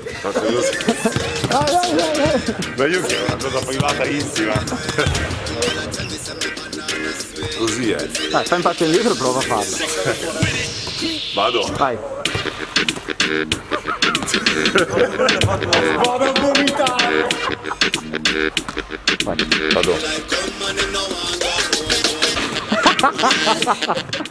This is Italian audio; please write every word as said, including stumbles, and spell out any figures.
Faccio così. Vai, vai, vai, vai. Ma io che è una cosa privatissima. Così è. Dai, fai un passo indietro e prova a farlo. Vado. Vai. Vado a vomitare. Vado.